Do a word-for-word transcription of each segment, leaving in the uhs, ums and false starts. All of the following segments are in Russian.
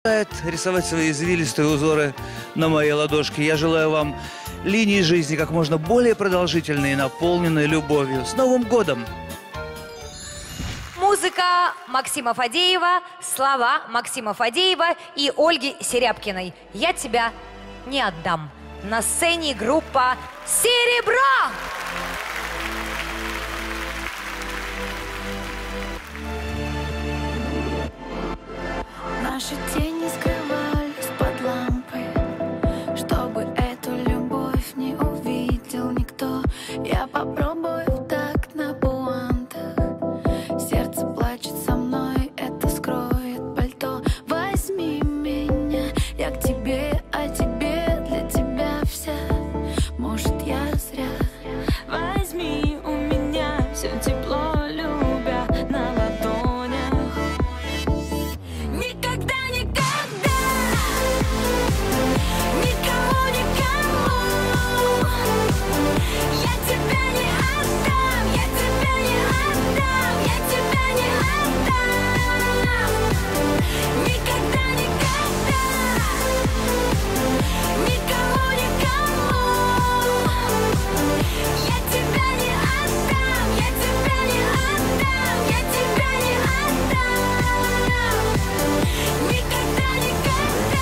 Рисовать свои извилистые узоры на моей ладошке. Я желаю вам линии жизни как можно более продолжительные и наполненные любовью. С Новым годом! Музыка Максима Фадеева, слова Максима Фадеева и Ольги Серябкиной. «Я тебя не отдам». На сцене группа «Серебро». Наши тени скрывались под лампой, чтобы эту любовь не увидел никто. Я попробую в такт на пуантах. Сердце плачет со мной, это скроет пальто. Возьми меня, я к тебе, а тебе для тебя вся. Может, я зря. Возьми у меня все тепло, любя на ладонях. Никогда, никогда, никому, никому я тебя не отдам, я тебя не отдам, я тебя не отдам. Никогда, никогда, никому, никому я тебя не отдам, я тебя не отдам, я тебя не отдам. Никогда, никогда.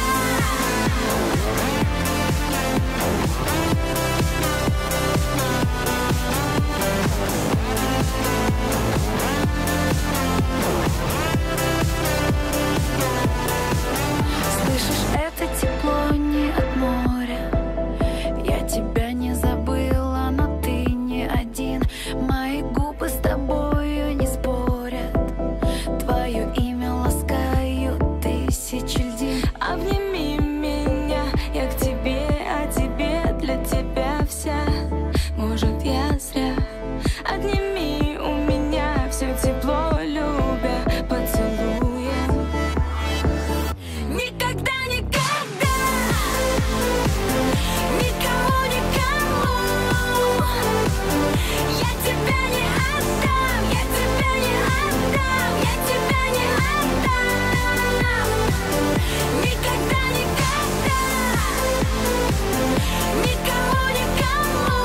Слышишь, это тепло не от моря. Я тебя не забыла, но ты не один. Мои губы с тобою не спорят. Твое имя ласкают тысячи льдин. Обними меня, я к тебе, а тебе для тебя вся. Может, я зря. Отними у меня все тепло, любя поцелуем. Никогда, никогда, никому, никому я тебя не отдам, я тебя не отдам, я тебя не отдам. Никогда, никогда, никому, никому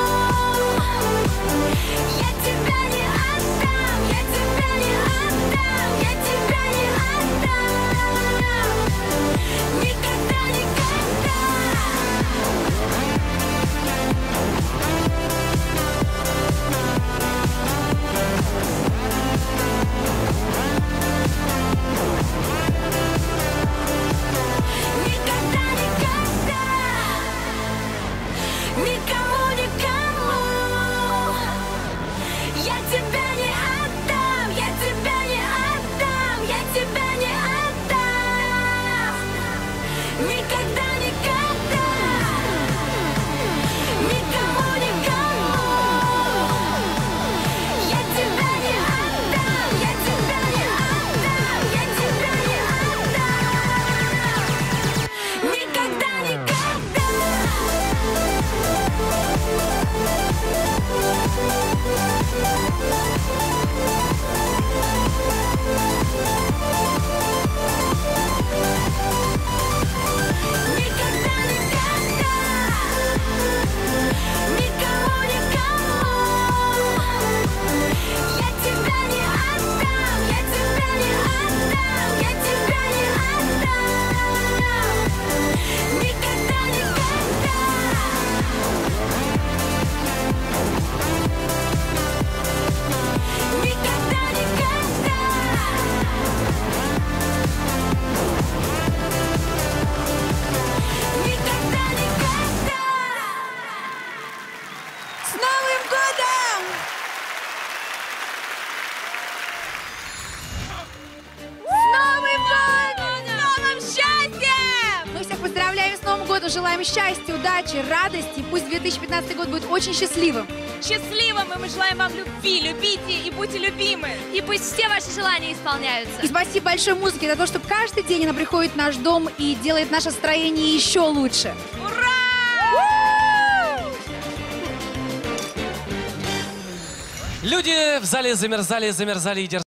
я тебя не отдам, я тебя не отдам, я тебя не отдам. Никогда, никогда. Никогда, никогда, никому, никому я тебя не отдам, я тебя не отдам, я тебя не отдам. Никогда, никогда, никому, никому я тебя не отдам, я тебя не отдам, я тебя не отдам. Никогда, никогда. Никогда, никогда, никому, никому я тебя не отдам, я тебя не отдам, я тебя не отдам. Никогда, никогда. Никогда, никогда. Никогда, никогда. С Новым годом! С Новым годом! С новым счастьем! Мы всех поздравляем с Новым годом, желаем счастья, удачи, радости. Пусть две тысячи пятнадцатый год будет очень счастливым. Счастливым, и мы желаем вам любви, любите и будьте любимы. И пусть все ваши желания исполняются. И спасибо большой музыке за то, что каждый день она приходит в наш дом и делает наше настроение еще лучше. Ура! Люди в зале замерзали, замерзали и дерзали.